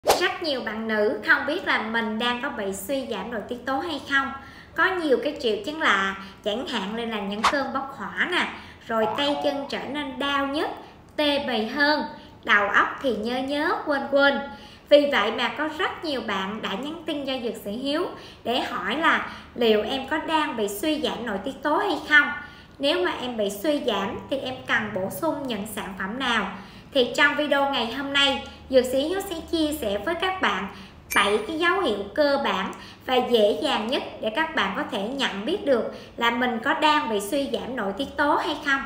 Rất nhiều bạn nữ không biết là mình đang có bị suy giảm nội tiết tố hay không. Có nhiều cái triệu chứng lạ, chẳng hạn như là những cơn bốc hỏa nè, rồi tay chân trở nên đau nhức, tê bì hơn, đầu óc thì nhớ nhớ quên quên. Vì vậy mà có rất nhiều bạn đã nhắn tin cho Dược Sĩ Hiếu để hỏi là liệu em có đang bị suy giảm nội tiết tố hay không. Nếu mà em bị suy giảm thì em cần bổ sung những sản phẩm nào. Thì trong video ngày hôm nay, Dược Sĩ Hiếu sẽ chia sẻ với các bạn 7 cái dấu hiệu cơ bản và dễ dàng nhất để các bạn có thể nhận biết được là mình có đang bị suy giảm nội tiết tố hay không.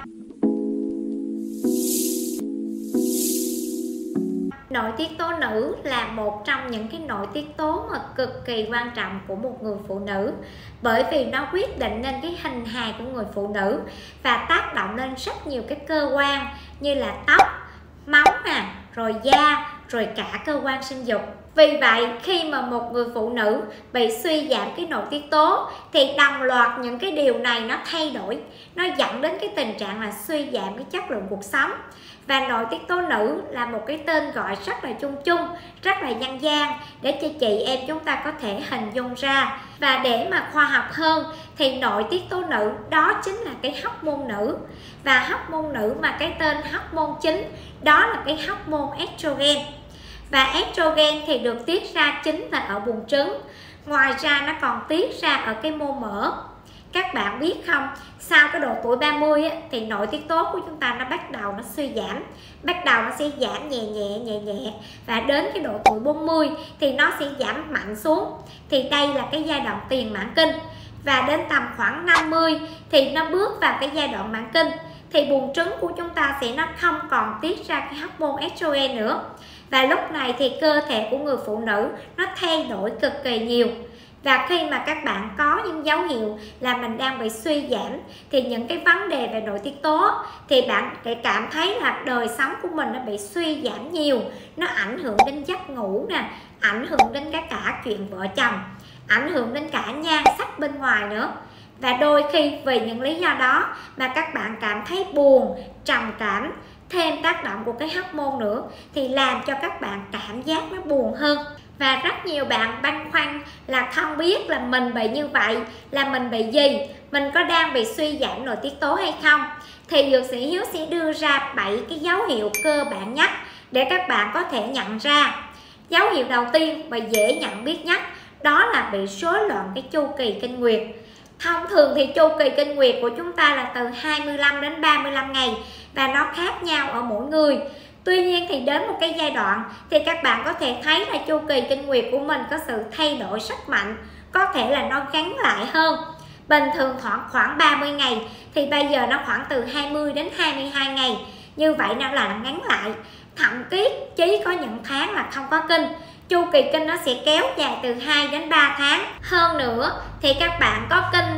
Nội tiết tố nữ là một trong những cái nội tiết tố mà cực kỳ quan trọng của một người phụ nữ, bởi vì nó quyết định nên cái hình hài của người phụ nữ và tác động lên rất nhiều cái cơ quan như là tóc, máu nè, rồi da, rồi cả cơ quan sinh dục. Vì vậy khi mà một người phụ nữ bị suy giảm cái nội tiết tố thì đồng loạt những cái điều này nó thay đổi, nó dẫn đến cái tình trạng là suy giảm cái chất lượng cuộc sống. Và nội tiết tố nữ là một cái tên gọi rất là chung chung, rất là dân gian để cho chị em chúng ta có thể hình dung ra. Và để mà khoa học hơn thì nội tiết tố nữ đó chính là cái hormone nữ. Và hormone nữ mà cái tên hormone chính đó là cái hormone estrogen. Và estrogen thì được tiết ra chính là ở buồng trứng. Ngoài ra nó còn tiết ra ở cái mô mỡ. Các bạn biết không, sau cái độ tuổi 30 thì nội tiết tố của chúng ta nó bắt đầu nó suy giảm. Bắt đầu nó sẽ giảm nhẹ nhẹ. Và đến cái độ tuổi 40 thì nó sẽ giảm mạnh xuống. Thì đây là cái giai đoạn tiền mãn kinh. Và đến tầm khoảng 50 thì nó bước vào cái giai đoạn mãn kinh. Thì buồng trứng của chúng ta sẽ nó không còn tiết ra cái hormone estrogen nữa. Và lúc này thì cơ thể của người phụ nữ nó thay đổi cực kỳ nhiều. Và khi mà các bạn có những dấu hiệu là mình đang bị suy giảm thì những cái vấn đề về nội tiết tố thì bạn sẽ cảm thấy là đời sống của mình nó bị suy giảm nhiều. Nó ảnh hưởng đến giấc ngủ nè, ảnh hưởng đến cả chuyện vợ chồng, ảnh hưởng đến cả nhan sắc bên ngoài nữa. Và đôi khi vì những lý do đó mà các bạn cảm thấy buồn, trầm cảm, thêm tác động của cái hormone nữa thì làm cho các bạn cảm giác nó buồn hơn. Và rất nhiều bạn băn khoăn là không biết là mình bị như vậy là mình bị gì, mình có đang bị suy giảm nội tiết tố hay không. Thì Dược Sĩ Hiếu sẽ đưa ra 7 cái dấu hiệu cơ bản nhất để các bạn có thể nhận ra. Dấu hiệu đầu tiên và dễ nhận biết nhất đó là bị rối loạn cái chu kỳ kinh nguyệt. Thông thường thì chu kỳ kinh nguyệt của chúng ta là từ 25 đến 35 ngày và nó khác nhau ở mỗi người. Tuy nhiên thì đến một cái giai đoạn thì các bạn có thể thấy là chu kỳ kinh nguyệt của mình có sự thay đổi rất mạnh, có thể là nó ngắn lại hơn. Bình thường khoảng 30 ngày thì bây giờ nó khoảng từ 20 đến 22 ngày. Như vậy nó là ngắn lại. Thậm chí có những tháng là không có kinh. Chu kỳ kinh nó sẽ kéo dài từ 2 đến 3 tháng. Hơn nữa thì các bạn có kinh,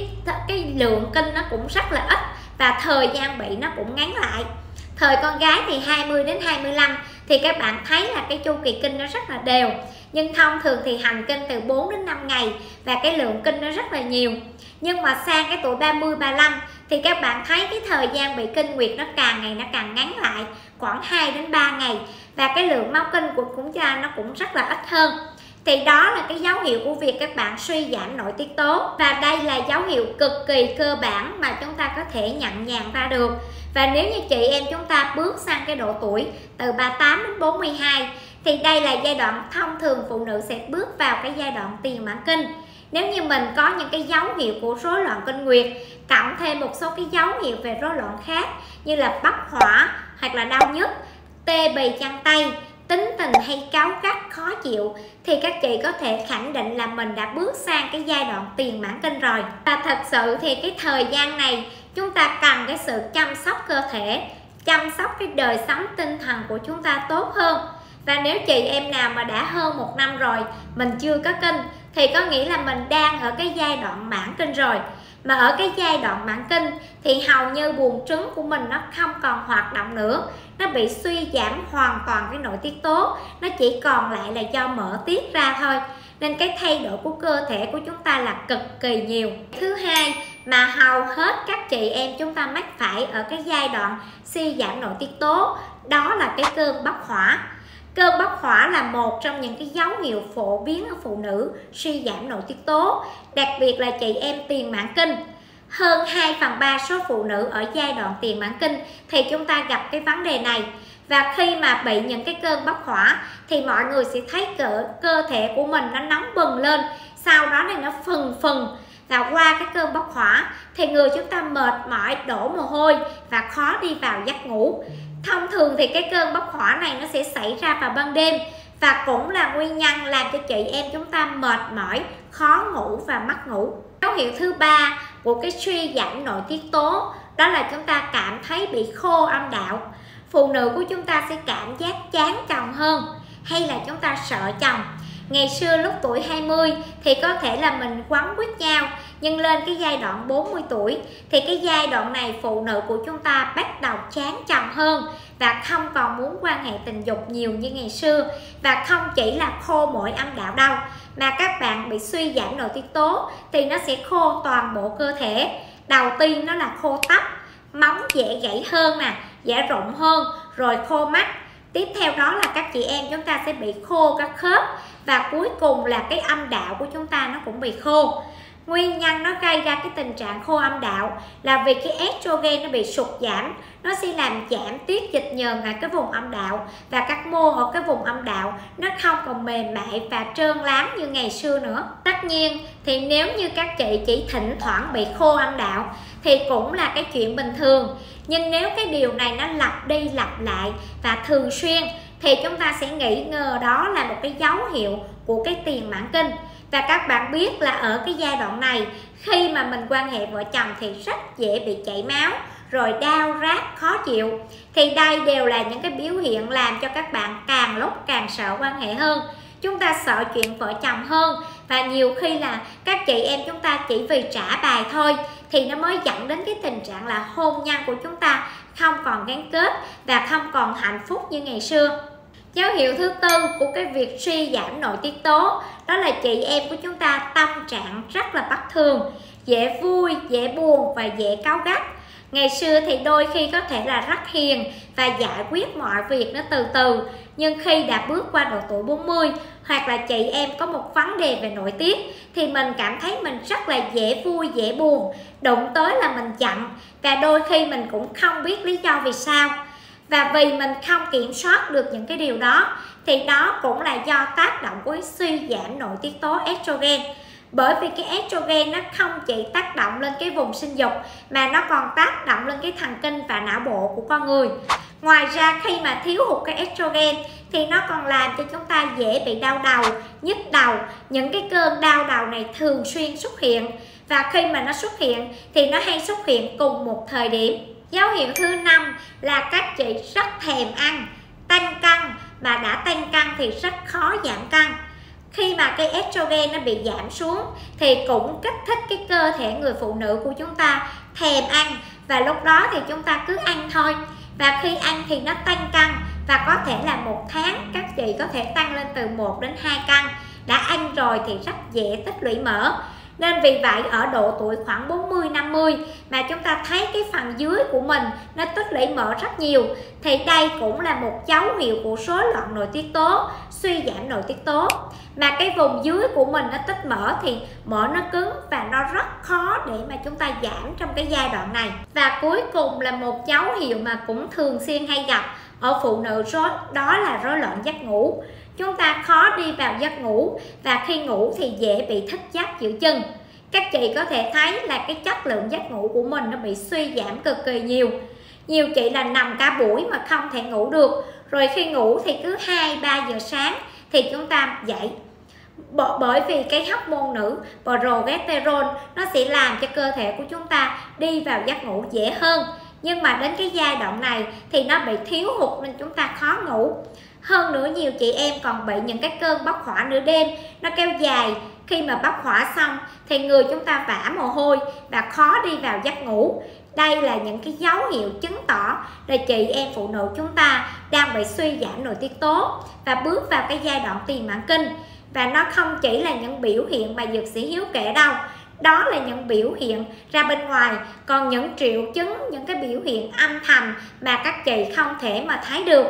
cái lượng kinh nó cũng rất là ít và thời gian bị nó cũng ngắn lại. Thời con gái thì 20 đến 25 thì các bạn thấy là cái chu kỳ kinh nó rất là đều. Nhưng thông thường thì hành kinh từ 4 đến 5 ngày và cái lượng kinh nó rất là nhiều. Nhưng mà sang cái tuổi 30, 35 thì các bạn thấy cái thời gian bị kinh nguyệt nó càng ngày nó càng ngắn lại, khoảng 2 đến 3 ngày. Và cái lượng máu kinh của chúng ta nó cũng rất là ít hơn. Thì đó là cái dấu hiệu của việc các bạn suy giảm nội tiết tố. Và đây là dấu hiệu cực kỳ cơ bản mà chúng ta có thể nhận dạng ra được. Và nếu như chị em chúng ta bước sang cái độ tuổi từ 38 đến 42 thì đây là giai đoạn thông thường phụ nữ sẽ bước vào cái giai đoạn tiền mãn kinh. Nếu như mình có những cái dấu hiệu của rối loạn kinh nguyệt cộng thêm một số cái dấu hiệu về rối loạn khác như là bốc hỏa hoặc là đau nhức, tê bì chân tay, tính tình hay cáu gắt khó chịu thì các chị có thể khẳng định là mình đã bước sang cái giai đoạn tiền mãn kinh rồi. Và thật sự thì cái thời gian này chúng ta cần cái sự chăm sóc cơ thể, chăm sóc cái đời sống tinh thần của chúng ta tốt hơn. Và nếu chị em nào mà đã hơn 1 năm rồi mình chưa có kinh thì có nghĩa là mình đang ở cái giai đoạn mãn kinh rồi. Mà ở cái giai đoạn mãn kinh thì hầu như buồng trứng của mình nó không còn hoạt động nữa, nó bị suy giảm hoàn toàn cái nội tiết tố, nó chỉ còn lại là do mỡ tiết ra thôi. Nên cái thay đổi của cơ thể của chúng ta là cực kỳ nhiều. Thứ hai mà hầu hết các chị em chúng ta mắc phải ở cái giai đoạn suy giảm nội tiết tố đó là cái cơn bốc hỏa. Cơn bốc hỏa là một trong những cái dấu hiệu phổ biến ở phụ nữ suy giảm nội tiết tố, đặc biệt là chị em tiền mãn kinh. Hơn 2/3 số phụ nữ ở giai đoạn tiền mãn kinh thì chúng ta gặp cái vấn đề này. Và khi mà bị những cái cơn bốc hỏa thì mọi người sẽ thấy cơ thể của mình nó nóng bừng lên, sau đó này nó phừng phừng. Và qua cái cơn bốc hỏa thì người chúng ta mệt mỏi, đổ mồ hôi và khó đi vào giấc ngủ. Thông thường thì cái cơn bốc hỏa này nó sẽ xảy ra vào ban đêm và cũng là nguyên nhân làm cho chị em chúng ta mệt mỏi, khó ngủ và mất ngủ. Dấu hiệu thứ ba của cái suy giảm nội tiết tố đó là chúng ta cảm thấy bị khô âm đạo. Phụ nữ của chúng ta sẽ cảm giác chán chồng hơn, hay là chúng ta sợ chồng. Ngày xưa lúc tuổi 20 thì có thể là mình quấn quýt nhau, nhưng lên cái giai đoạn 40 tuổi thì cái giai đoạn này phụ nữ của chúng ta bắt đầu chán chồng hơn và không còn muốn quan hệ tình dục nhiều như ngày xưa. Và không chỉ là khô mỗi âm đạo đâu, mà các bạn bị suy giảm nội tiết tố thì nó sẽ khô toàn bộ cơ thể. Đầu tiên nó là khô tóc, móng dễ gãy hơn nè, dễ rụng hơn, rồi khô mắt. Tiếp theo đó là các chị em chúng ta sẽ bị khô các khớp, và cuối cùng là cái âm đạo của chúng ta nó cũng bị khô. Nguyên nhân nó gây ra cái tình trạng khô âm đạo là vì cái estrogen nó bị sụt giảm, nó sẽ làm giảm tiết dịch nhờn ở cái vùng âm đạo, và các mô ở cái vùng âm đạo nó không còn mềm mại và trơn láng như ngày xưa nữa. Tất nhiên thì nếu như các chị chỉ thỉnh thoảng bị khô âm đạo thì cũng là cái chuyện bình thường, nhưng nếu cái điều này nó lặp đi lặp lại và thường xuyên thì chúng ta sẽ nghĩ ngờ đó là một cái dấu hiệu của cái tiền mãn kinh. Và các bạn biết là ở cái giai đoạn này, khi mà mình quan hệ vợ chồng thì rất dễ bị chảy máu, rồi đau rát, khó chịu. Thì đây đều là những cái biểu hiện làm cho các bạn càng lúc càng sợ quan hệ hơn. Chúng ta sợ chuyện vợ chồng hơn, và nhiều khi là các chị em chúng ta chỉ vì trả bài thôi thì nó mới dẫn đến cái tình trạng là hôn nhân của chúng ta không còn gắn kết và không còn hạnh phúc như ngày xưa. Dấu hiệu thứ tư của cái việc suy giảm nội tiết tố đó là chị em của chúng ta tâm trạng rất là bất thường, dễ vui, dễ buồn và dễ cáu gắt. Ngày xưa thì đôi khi có thể là rất hiền và giải quyết mọi việc nó từ từ, nhưng khi đã bước qua độ tuổi 40 hoặc là chị em có một vấn đề về nội tiết thì mình cảm thấy mình rất là dễ vui, dễ buồn, đụng tới là mình giận, và đôi khi mình cũng không biết lý do vì sao. Và vì mình không kiểm soát được những cái điều đó thì đó cũng là do tác động của suy giảm nội tiết tố estrogen. Bởi vì cái estrogen nó không chỉ tác động lên cái vùng sinh dục mà nó còn tác động lên cái thần kinh và não bộ của con người. Ngoài ra khi mà thiếu hụt cái estrogen thì nó còn làm cho chúng ta dễ bị đau đầu, nhức đầu. Những cái cơn đau đầu này thường xuyên xuất hiện, và khi mà nó xuất hiện thì nó hay xuất hiện cùng một thời điểm. Dấu hiệu thứ 5 là các chị rất thèm ăn, tăng cân, mà đã tăng cân thì rất khó giảm cân. Khi mà cái estrogen nó bị giảm xuống thì cũng kích thích cái cơ thể người phụ nữ của chúng ta thèm ăn, và lúc đó thì chúng ta cứ ăn thôi. Và khi ăn thì nó tăng cân, và có thể là một tháng các chị có thể tăng lên từ 1 đến 2 cân. Đã ăn rồi thì rất dễ tích lũy mỡ. Nên vì vậy ở độ tuổi khoảng 40-50 mà chúng ta thấy cái phần dưới của mình nó tích lũy mỡ rất nhiều, thì đây cũng là một dấu hiệu của rối loạn nội tiết tố, suy giảm nội tiết tố. Mà cái vùng dưới của mình nó tích mỡ thì mỡ nó cứng và nó rất khó để mà chúng ta giảm trong cái giai đoạn này. Và cuối cùng là một dấu hiệu mà cũng thường xuyên hay gặp ở phụ nữ đó là rối loạn giấc ngủ. Chúng ta khó đi vào giấc ngủ, và khi ngủ thì dễ bị thức giấc giữa chừng. Các chị có thể thấy là cái chất lượng giấc ngủ của mình nó bị suy giảm cực kỳ nhiều. Nhiều chị là nằm cả buổi mà không thể ngủ được, rồi khi ngủ thì cứ 2-3 giờ sáng thì chúng ta dậy. Bởi vì cái hormone nữ progesterone nó sẽ làm cho cơ thể của chúng ta đi vào giấc ngủ dễ hơn. Nhưng mà đến cái giai đoạn này thì nó bị thiếu hụt nên chúng ta khó ngủ. Hơn nữa nhiều chị em còn bị những cái cơn bốc hỏa nửa đêm nó kéo dài. Khi mà bốc hỏa xong thì người chúng ta vã mồ hôi và khó đi vào giấc ngủ. Đây là những cái dấu hiệu chứng tỏ là chị em phụ nữ chúng ta đang bị suy giảm nội tiết tố và bước vào cái giai đoạn tiền mãn kinh. Và nó không chỉ là những biểu hiện mà dược sĩ Hiếu kể đâu, đó là những biểu hiện ra bên ngoài. Còn những triệu chứng, những cái biểu hiện âm thầm mà các chị không thể mà thấy được.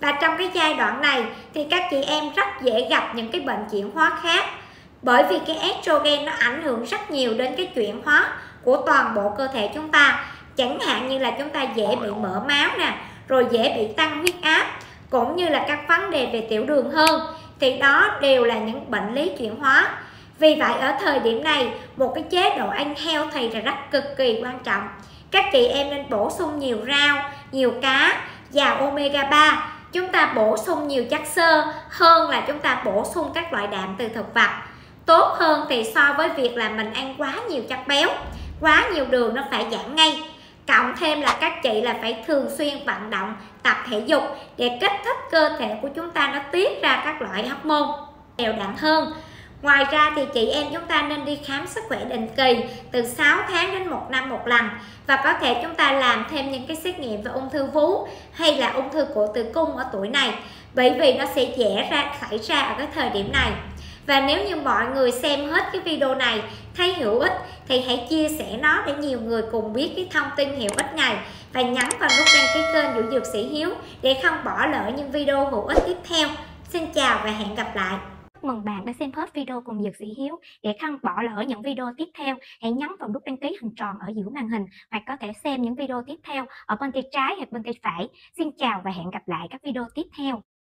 Và trong cái giai đoạn này thì các chị em rất dễ gặp những cái bệnh chuyển hóa khác, bởi vì cái estrogen nó ảnh hưởng rất nhiều đến cái chuyển hóa của toàn bộ cơ thể chúng ta. Chẳng hạn như là chúng ta dễ bị mỡ máu nè, rồi dễ bị tăng huyết áp, cũng như là các vấn đề về tiểu đường hơn, thì đó đều là những bệnh lý chuyển hóa. Vì vậy ở thời điểm này, một cái chế độ ăn healthy là rất cực kỳ quan trọng. Các chị em nên bổ sung nhiều rau, nhiều cá, giàu omega 3. Chúng ta bổ sung nhiều chất xơ hơn là chúng ta bổ sung các loại đạm từ thực vật. Tốt hơn thì so với việc là mình ăn quá nhiều chất béo, quá nhiều đường, nó phải giảm ngay. Cộng thêm là các chị là phải thường xuyên vận động, tập thể dục để kích thích cơ thể của chúng ta nó tiết ra các loại hormone đều đặn hơn. Ngoài ra thì chị em chúng ta nên đi khám sức khỏe định kỳ từ 6 tháng đến 1 năm một lần, và có thể chúng ta làm thêm những cái xét nghiệm về ung thư vú hay là ung thư cổ tử cung ở tuổi này, bởi vì nó sẽ dễ xảy ra ở cái thời điểm này. Và nếu như mọi người xem hết cái video này thấy hữu ích thì hãy chia sẻ nó để nhiều người cùng biết cái thông tin hữu ích này, và nhấn vào nút đăng ký kênh Dưỡng Dược Sĩ Hiếu để không bỏ lỡ những video hữu ích tiếp theo. Xin chào và hẹn gặp lại. Chúc mừng bạn đã xem hết video cùng Dược Sĩ Hiếu. Để không bỏ lỡ những video tiếp theo, hãy nhấn vào nút đăng ký hình tròn ở giữa màn hình, hoặc có thể xem những video tiếp theo ở bên tay trái hoặc bên tay phải. Xin chào và hẹn gặp lại các video tiếp theo.